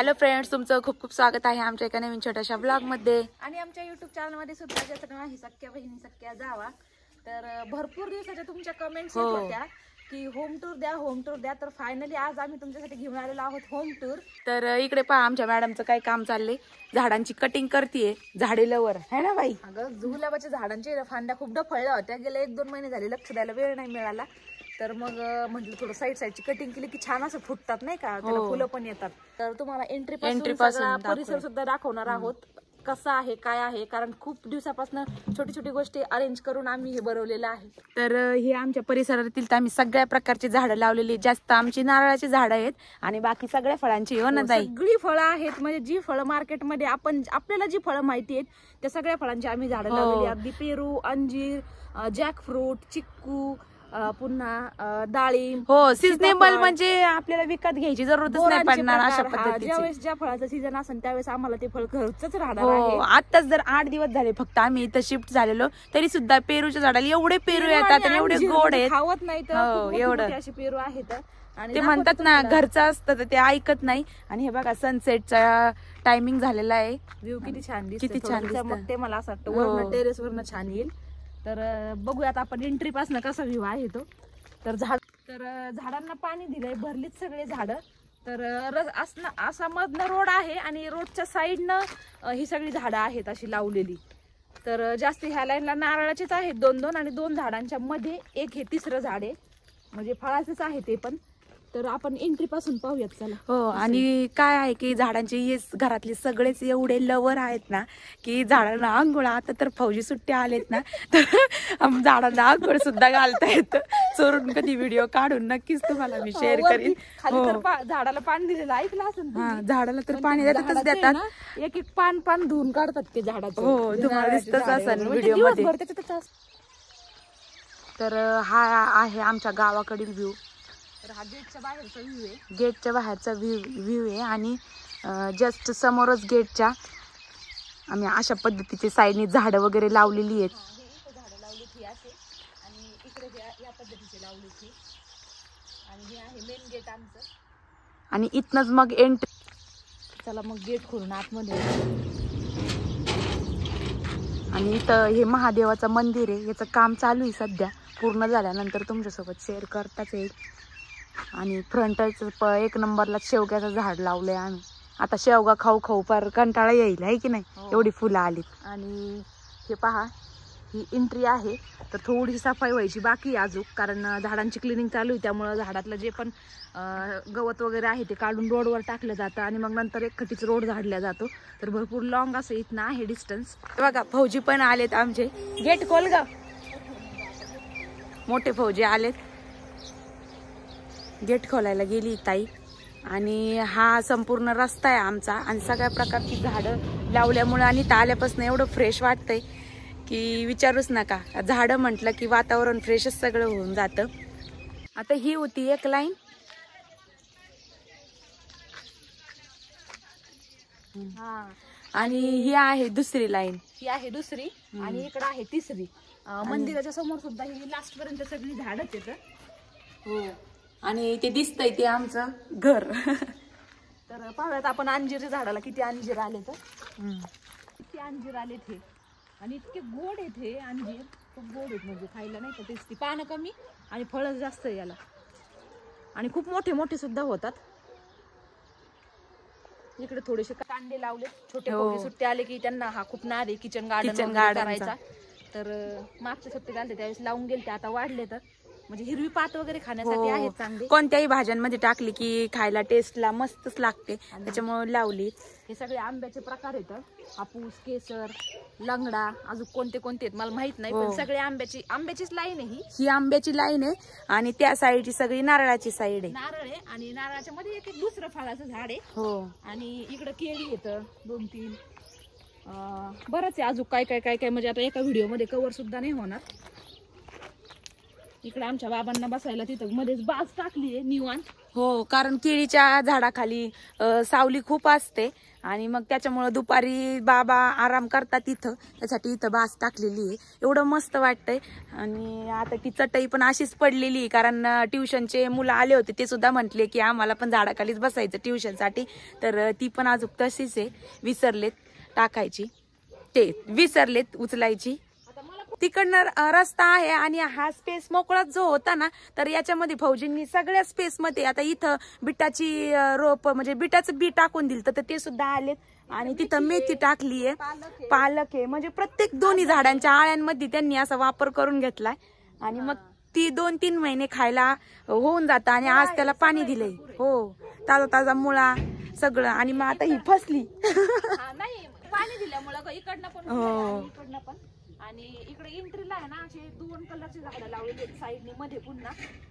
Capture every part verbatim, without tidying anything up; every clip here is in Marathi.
हॅलो फ्रेंड्स, तुमचं खूप खूप स्वागत आहे आमच्या एका नवीन छोट्याशा ब्लॉग मध्ये आणि आमच्या युट्यूब चॅनल मध्ये सुद्धा, ज्याचं नाव आहे सख्या बहिणी सख्या जावा. तर भरपूर दिवसाच्या तुमच्या कमेंट्स येत होत्या की होम टूर द्या होम टूर द्या. तर फायनली आज आम्ही तुमच्यासाठी घेऊन आलेलो आहोत होम टूर. तर इकडे पहा, आमच्या मॅडमचं काय काम चाललंय, झाडांची कटिंग करतीये. झाडे लवर है ना बाई. अगं गुलाबाच्या झाडांची फांद्या खूप डफळल्या होत्या, गेले एक दोन महिने झाले, लक्ष द्यायला वेळ नाही मिळाला. तर मग म्हटलं थोडं साईड साईडची कटिंग केली की छान असं फुटतात नाही का, त्याला फुलं पण येतात. तर तुम्हाला एंट्री एंट्री पासून परिसर सुद्धा दाखवणार आहोत, कसा आहे काय आहे, कारण खूप दिवसापासून छोटी छोटी गोष्टी अरेंज करून आम्ही हे बनवलेलं आहे. तर हे आमच्या परिसरातील तर आम्ही सगळ्या प्रकारची झाडं लावलेली, जास्त आमची नारळाची झाडं आहेत आणि बाकी सगळ्या फळांची हो ना ताई. सगळी फळं आहेत, म्हणजे जी फळं मार्केटमध्ये आपण आपल्याला जी फळं माहिती आहेत त्या सगळ्या फळांची आम्ही झाडं लावलेली. अगदी पेरू, अंजीर, जॅकफ्रूट, चिक्कू, पुन्हा डाळिंब. हो, सीझनेबल म्हणजे आपल्याला विकत घ्यायची जरूरतच नाही पडणार अशा पद्धतीचे. ज्यावेळेस ज्या फळाचं सीझन असेल त्यावेळेस आम्हाला ते फळ घरचंच राहणार आहे. आताच जर आठ दिवस झाले फक्त आम्ही इथं शिफ्ट झालेलो, तरी सुद्धा पेरूच्या झाडाला एवढे पेरू येतात आणि एवढे गोड आहेत, खावत नाही तर एवढं असे पेरू आहेत. आणि ते म्हणतात ना घरचं असतं तर ते ऐकत नाही. आणि हे बघा सनसेटचा टायमिंग झालेला आहे, व्ह्यू किती छान दिसतो, किती छान दिसते. मला असं वाटतं वरनं टेरेस वरनं छान येईल. तर बघूयात आपण एंट्री पासून कसा व्ह्यू आहे तो. तर झाड तर झाडांना पाणी दिलंय, भरलीच सगळे झाडं. तर असा मधनं रोड आहे आणि रोडच्या साईडनं ही सगळी झाडं आहेत अशी लावलेली. तर जास्त ह्या लाईनला नारळाचेच आहेत दोन दोन, आणि दोन झाडांच्या मध्ये एक हे तिसरं झाड आहे, म्हणजे फळाचेच आहे ते पण. तर आपण एंट्री पासून पाहूयात चला. हो, आणि काय आहे की झाडांचे हे घरातले सगळेच एवढे लवर आहेत ना की झाडांना आंघोळ, आता तर फौजी सुट्ट्या आलेत ना तर झाडांना आंघोळ सुद्धा घालता येतं. चोरून कधी व्हिडिओ काढून नक्कीच तुम्हाला मी शेअर करीन. झाडाला पाणी दिलेलं ऐकलं असेल. हा, झाडाला तर पाणी देतातच देतात, एक एक पान पान धुवून काढतात ते झाडाचं. हो, तुम्हाला दिसतच असेल व्हिडिओ मध्ये. तर हा आहे आमच्या गावाकडील व्ह्यू. तर हा गेटच्या बाहेरचा व्ह्यू आहे, गेटच्या बाहेरचा व्ह्यू व्ह्यू आहे. आणि जस्ट समोरच गेटच्या आम्ही अशा पद्धतीचे साईडने झाडं वगैरे लावलेली आहेत. झाडं लावली ती असे, आणि इकडे या पद्धतीचे लावली ती. आणि हे आहे मेन गेट आमचं, आणि इथनच मग एंट्री. चला मग गेट खोलून आतमध्ये. आणि इथं हे महादेवाचं मंदिर आहे, याचं काम चालू आहे सध्या, पूर्ण झाल्यानंतर तुमच्यासोबत शेअर करताच येईल. आणि फ्रंटच एक नंबरला शेवग्याचं झाड लावलंय आम्ही. आता शेवगा खाऊ खाऊ फार कंटाळा येईल आहे की नाही, एवढी फुलं आली. आणि हे पहा, ही एंट्री आहे. तर थोडी सफाई व्हायची बाकी अजून, कारण झाडांची क्लिनिंग चालू आहे, त्यामुळं झाडातलं जे पण गवत वगैरे आहे ते काढून रोडवर टाकलं जातं आणि मग नंतर एक खटीच रोड झाडला जातो. तर भरपूर लॉंग असं इथनं आहे डिस्टन्स. बघा फौजी पण आलेत आमचे. गेट खोल ग, मोठे फौजी आलेत. गेट खोलायला गेली ताई. आणि हा संपूर्ण रस्ता आहे आमचा, आणि सगळ्या प्रकारची झाडं लावल्यामुळे आणि आल्यापासून एवढं फ्रेश वाटतंय की विचारूच नका. झाडं म्हटलं की वातावरण फ्रेशच सगळं होऊन जातं. आता ही होती एक लाईन, हा, आणि ही आहे दुसरी लाईन, ही आहे दुसरी, आणि इकडे आहे तिसरी. मंदिराच्या समोर सुद्धा ही लास्ट पर्यंत सगळी झाडच येतं. हो, आणि ते दिसतंय ते आमचं घर. तर पाहूयात आपण अंजीर झाडाला किती अंजीर आले. तर किती अंजीर आले ते, आणि इतके गोड आहेत हे अंजीर, खूप गोड आहेत, म्हणजे खायला नाही का टेस्टी. पानं कमी आणि फळं जास्त याला, आणि खूप मोठे मोठे सुद्धा होतात. इकडे थोडेसे कांदे लावले छोटे, सुट्टे आले की त्यांना हा खूप नाद आहे किचन गार्डन करायचा. तर मागच्या सुट्टीत आले त्यावेळेस लावून गेले ते, आता वाढले तर म्हणजे हिरवी पात वगैरे खाण्यासाठी आहेत चांगली. कोणत्याही भाज्यांमध्ये टाकली की खायला टेस्टला मस्तच लागते, त्याच्यामुळे लावली. हे सगळे आंब्याचे प्रकार आहेत, हापूस, केसर, लंगडा, अजून कोणते कोणते आहेत मला माहित नाही, पण सगळे आंब्याची आंब्याचीच लाईन आहे ही. ही आंब्याची लाईन आहे, आणि त्या साईडची सगळी नारळाची साईड आहे. नारळ आहे, आणि नारळाच्या मध्ये एक एक दुसरं फळाचं झाड आहे. हो, आणि इकडे केळी येतं दोन तीन, बरंच आहे अजून काय काय काय काय, म्हणजे आता एका व्हिडिओ मध्ये कव्हर सुद्धा नाही होणार. इकडे आमच्या बाबांना बसायला तिथं मध्येच बाज टाकली आहे निवांत. हो, कारण केळीच्या झाडाखाली सावली खूप असते आणि मग त्याच्यामुळं दुपारी बाबा आराम करतात इथं, त्यासाठी इथं बास टाकलेली आहे. एवढं मस्त वाटतंय. आणि आता ती चटई पण अशीच पडलेली आहे, कारण ट्युशनचे मुलं आले होते, ते सुद्धा म्हटले की आम्हाला पण झाडाखालीच बसायचं ट्युशनसाठी. तर ती पण अजून तशीच आहे, विसरलेत टाकायची, ते विसरलेत उचलायची. तिकडनं रस्ता आहे आणि हा स्पेस मोकळाच जो होता ना, तर याच्यामध्ये फौजींनी सगळ्या स्पेस मध्ये आता इथं बिटाची रोप म्हणजे बिटाचं बी टाकून दिलं तर ते सुद्धा आलेत. आणि तिथं मेथी टाकलीये, पालक आहे, म्हणजे प्रत्येक दोन्ही झाडांच्या आळ्यांमध्ये त्यांनी असा वापर करून घेतलाय. आणि मग ती दोन तीन महिने खायला होऊन जात. आणि आज त्याला पाणी दिलंय. हो, ताजा ताजा मुळा सगळं. आणि मग आता ही फसली नाही पाणी दिल्यामुळं इकडनं पण इकडनं पण. आणि इकडे एंट्रीला आहे ना असे दोन कलरचे झाडं लावलेले साईडने मध्ये पुन्हा.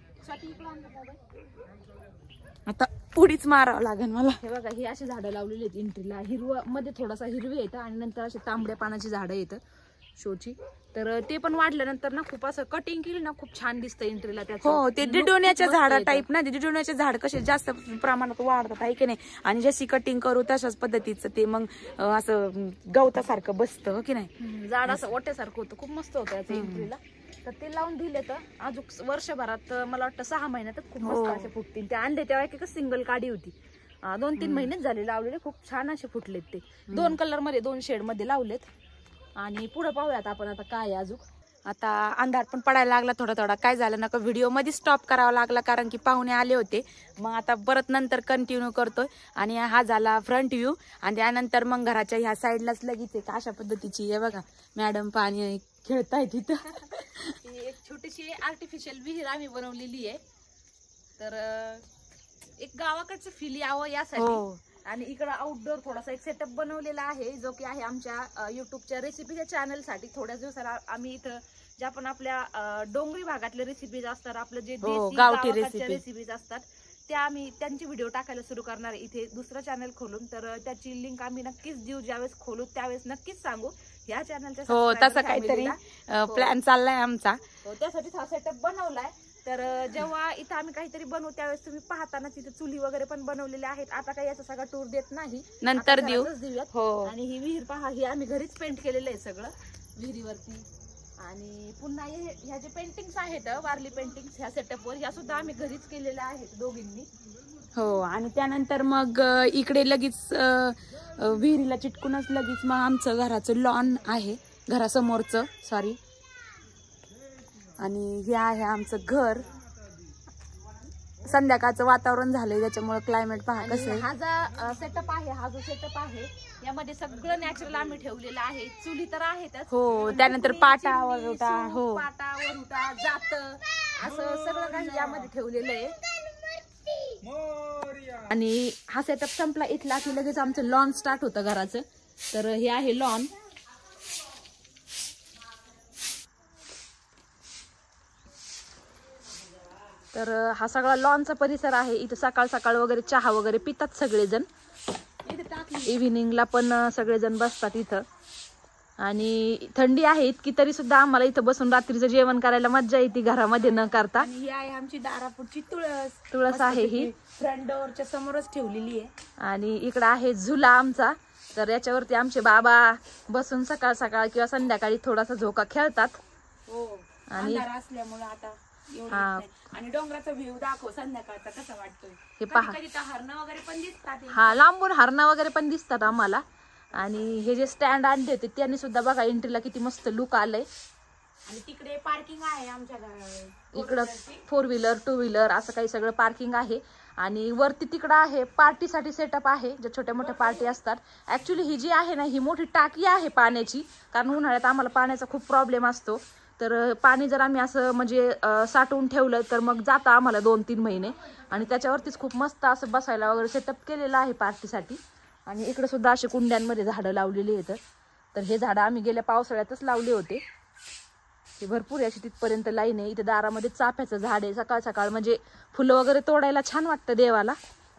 आता पुढीच मारावं लागेल मला. हे बघा, ही अशी झाडं लावलेली आहेत एंट्रीला. हिरवा मध्ये थोडासा हिरवी येतं आणि नंतर असे तांबड्या पानाची झाडं येतं शोची. तर ते पण वाढल्यानंतर ना खूप असं कटिंग केली ना खूप छान दिसतं एंट्रीला त्याचं. हो, ते डिडोण्याच्या झाडा टाईप ना, ते डिडोण्याचे झाड कसे जास्त प्रमाणात वाढतात आहे की नाही. आणि जशी कटिंग करू तशाच पद्धतीचं ते मग असं गवतासारखं बसतं, हो की नाही. झाड असं ओट्यासारखं होतं, खूप मस्त होतं याचं एंट्रीला. तर ते लावून दिले तर अजून वर्षभरात मला वाटतं सहा महिन्यातच खूप मस्त असे फुटतील. ते आणले तेव्हा एक सिंगल काडी होती, दोन तीन महिनेच झाले लावलेले, खूप छान असे फुटलेत. ते दोन कलर मध्ये दोन शेड मध्ये लावलेत. आणि पुढे पाहूयात आपण आता काय अजून. आता अंधार पण पडायला लागला थोडा थोडा. काय झालं ना, व्हिडिओ मध्ये स्टॉप करावा लागला कारण की पाहुणे आले होते. मग आता परत नंतर कंटिन्यू करतोय. आणि हा झाला फ्रंट व्ह्यू. आणि त्यानंतर मग घराच्या ह्या साईडलाच लगेच एक अशा पद्धतीची आहे बघा, मॅडम पाणी खेळताय तिथं. एक छोटीशी आर्टिफिशियल विहीर आम्ही बनवलेली आहे. तर एक गावाकडचं फील यावं यासाठी. आणि इकडं आउटडोर थोडासा एक सेटअप बनवलेला आहे, जो की आहे आमच्या युट्यूबच्या रेसिपीच्या चॅनलसाठी. थोड्याच दिवसाला आम्ही इथं ज्या पण आपल्या डोंगरी भागातले रेसिपीज असतात, आपलं जे देसी गावठी रेसिपीज असतात, त्या आम्ही त्यांची व्हिडिओ टाकायला सुरू करणार आहे इथे दुसरं चॅनल खोलून. तर त्याची लिंक आम्ही नक्कीच देऊ, ज्यावेळेस खोलू त्यावेळेस नक्कीच सांगू. ह्या चॅनलच्या हो, तसा काहीतरी प्लॅन चाललाय आमचा. त्यासाठीच हा सेटअप बनवलाय. तर जेव्हा इथं आम्ही काहीतरी बनवू त्यावेळेस तुम्ही पाहताना तिथे चुली वगैरे पण बनवलेले आहेत. आता काही याचा सगळा टूर देत नाही, नंतर देऊ. हो. आणि ही विहीर पहा, ही आम्ही घरीच पेंट केलेलं आहे सगळं विहिरीवरती. आणि पुन्हा ह्या जे पेंटिंग्स आहेत वारली पेंटिंग्स ह्या सेटअपवर, ह्या सुद्धा आम्ही घरीच केलेल्या आहेत दोघींनी. हो. आणि त्यानंतर मग इकडे लगेच विहिरीला चिटकूनच लगेच मग आमचं घराचं लॉन आहे, घरासमोरचं सॉरी. आणि हे आहे आमचं घर. संध्याकाळचं वातावरण झालंय त्याच्यामुळे क्लायमेट पहा कसं आहे. हा जो सेटअप आहे हा जो सेटअप आहे यामध्ये सगळं नॅचरल आम्ही ठेवलेलं आहे. चुली तर आहेतच. हो, त्यानंतर पाटा वरुटा, हो पाटा वरुटा जात असं सगळं काही यामध्ये ठेवलेलं आहे. आणि हा सेटअप संपला इथला की लगेच आमचं लॉन स्टार्ट होतं घराचं. तर हे आहे लॉन. तर हा सगळा लॉनचा परिसर आहे. इथे सकाळ सकाळ वगैरे चहा वगैरे पितात सगळेजण. इव्हिनिंगला पण सगळेजण बसतात इथं. आणि थंडी आहे इतकी तरी सुद्धा आम्हाला इथं बसून रात्रीचं जेवण करायला मज्जा येते घरामध्ये न करता. आणि ही आहे आमची दारापुढची तुळस. तुळस आहे ही फ्रंट डोअरच्या समोरच ठेवलेली आहे. आणि इकडं आहे झुला आमचा. तर याच्यावरती आमचे बाबा बसून सकाळ सकाळ किंवा संध्याकाळी थोडासा झोका खेळतात. हो, आणि असल्यामुळे आता हा. आणि डोंगराचा व्ह्यू दाखव संध्याकाळचा कसा वाटतोय हे पहा. हरणं वगैरे पण दिसतात. हा, लांबून हरणं वगैरे पण दिसतात आम्हाला. आणि हे जे स्टँड आणले होते त्यांनी सुद्धा बघा एंट्रीला किती मस्त लुक आलंय. आणि तिकडे पार्किंग आहे आमच्या घरात. इकडं फोर व्हीलर टू व्हीलर असं काही सगळं पार्किंग आहे. आणि वरती तिकडं आहे पार्टीसाठी सेटअप आहे, ज्या छोट्या मोठ्या पार्टी असतात. ऍक्च्युली ही जी आहे ना ही मोठी टाकी आहे पाण्याची, कारण उन्हाळ्यात आम्हाला पाण्याचा खूप प्रॉब्लेम असतो. तर पाणी जर आम्ही असं म्हणजे साठवून ठेवलं तर मग जातं आम्हाला दोन तीन महिने. आणि त्याच्यावरतीच खूप मस्त असं बसायला वगैरे सेटअप केलेलं आहे पार्टीसाठी. आणि इकडे सुद्धा असे कुंड्यांमध्ये झाडं लावलेली आहेत. तर हे झाडं आम्ही गेल्या पावसाळ्यातच लावले होते. हे भरपूर अशी तिथपर्यंत लाईन आहे. इथे दारामध्ये चाफ्याचं झाड आहे. सकाळ सकाळ म्हणजे फुलं वगैरे तोडायला छान वाटतं देवाला.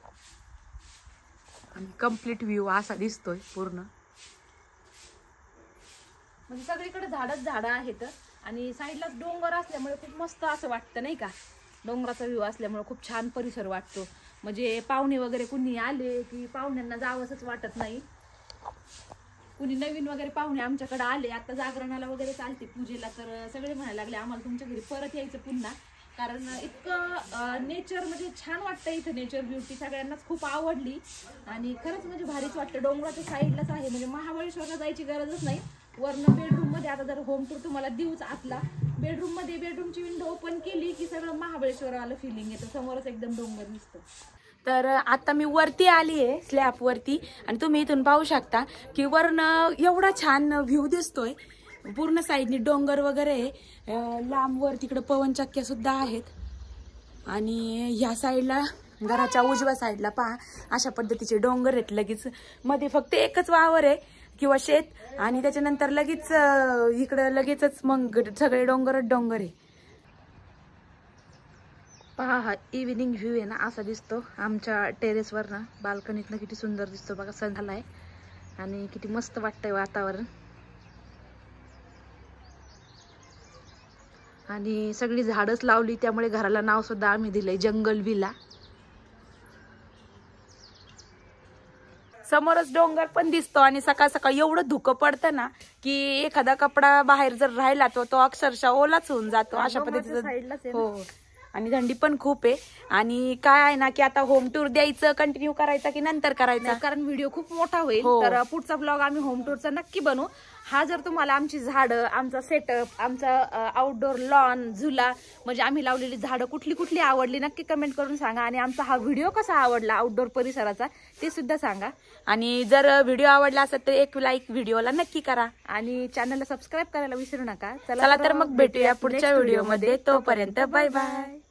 आणि कम्प्लीट व्ह्यू असा दिसतोय पूर्ण. म्हणजे सगळीकडे झाडच झाडं आहेत. आणि साईडलाच डोंगर असल्यामुळे खूप मस्त असं वाटतं नाही का, डोंगराचा व्ह्यू असल्यामुळे खूप छान परिसर वाटतो. म्हणजे पाहुणे वगैरे कुणी आले की पाहुण्यांना जावंसच वाटत नाही. कुणी नवीन वगैरे पाहुणे आमच्याकडे आले आता जागरणाला वगैरे चालते पूजेला, तर सगळे म्हणायला लागले आम्हाला तुमच्या घरी परत यायचं पुन्हा, कारण इतकं नेचर म्हणजे छान वाटतं इथं. नेचर ब्युटी सगळ्यांनाच खूप आवडली आणि खरंच म्हणजे भारीच वाटतं. डोंगराच्या साईडलाच आहे, म्हणजे महाबळेश्वरला जायची गरजच नाही. वरनं बेडरूम मध्ये आता जर होम टूर तुम्हाला देऊच आतला, बेडरूम मध्ये बेडरूमची विंडो ओपन केली की सगळं महाबळेश्वर आलं फिलिंग येतं, समोरच एकदम डोंगर दिसतं. तर आता मी वरती आली आहे स्लॅब वरती आणि तुम्ही इथून पाहू शकता की वरनं एवढा छान व्ह्यू दिसतोय. पूर्ण साईडनी डोंगर वगैरे लांबवर तिकडे पवनचक्क्या सुद्धा आहेत आणि ह्या साईडला घराच्या उजव्या साईडला पहा अशा पद्धतीचे डोंगर आहेत. लगेच मध्ये फक्त एकच वावर आहे किंवा शेत आणि त्याच्यानंतर लगेच इकडं लगेचच मग सगळे डोंगरच डोंगर आहे. पहा हा इव्हिनिंग व्ह्यू आहे ना असा दिसतो आमच्या टेरेसवर ना, बाल्कनीतनं किती सुंदर दिसतो बघा. सण झालाय आणि किती मस्त वाटतंय वातावरण आणि सगळी झाडच लावली त्यामुळे घराला नाव सुद्धा आम्ही दिलंय जंगल विला. समोरच डोंगर पण दिसतो आणि सकाळ सकाळ एवढं धुकं पडतं ना की एखादा कपडा बाहेर जर राहिला तो तो अक्षरशः ओलाच होऊन जातो अशा पद्धतीचं. हो आणि थंडी पण खूप आहे. आणि काय आहे ना की आता होम टूर द्यायचं कंटिन्यू करायचा की नंतर करायचा, कारण व्हिडिओ खूप मोठा होईल. हो. तर पुढचा ब्लॉग आम्ही होम टूरचा नक्की बनवू. हा जर तुम्हाला आमची झाडं, आमचा सेटअप, आमचा आउटडोर लॉन, झुला म्हणजे आम्ही लावलेली झाडं कुठली कुठली आवडली नक्की कमेंट करून सांगा. आणि आमचा हा व्हिडिओ कसा आवडला आउटडोर परिसराचा ते सुद्धा सांगा. आणि जर व्हिडिओ आवडला असेल तर एक लाईक व्हिडिओला नक्की करा आणि चॅनलला सबस्क्राईब करायला विसरू नका. चला तर मग भेटूया पुढच्या व्हिडिओमध्ये. तोपर्यंत बाय बाय.